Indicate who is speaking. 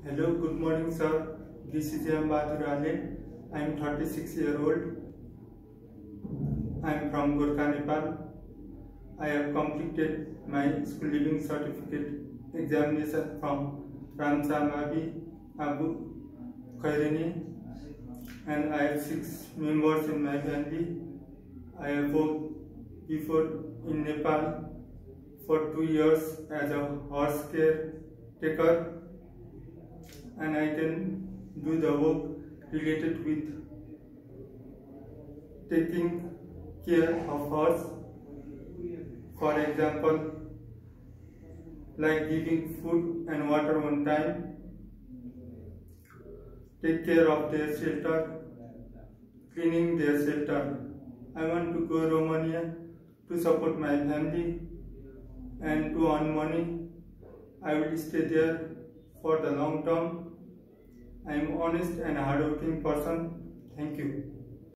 Speaker 1: Hello, good morning, sir. This is Shyam Bahadur Aale. I am 36 years old. I am from Gorkha, Nepal. I have completed my school leaving certificate examination from Ramsamabi Abu Khairani, and I have 6 members in my family. I have worked before in Nepal for 2 years as a horse caretaker, and I can do the work related with taking care of horse. For example, like giving food and water on time, take care of their shelter, cleaning their shelter. I want to go Romania to support my family and to earn money. I will stay there for the long term. I am honest and hardworking person. Thank you.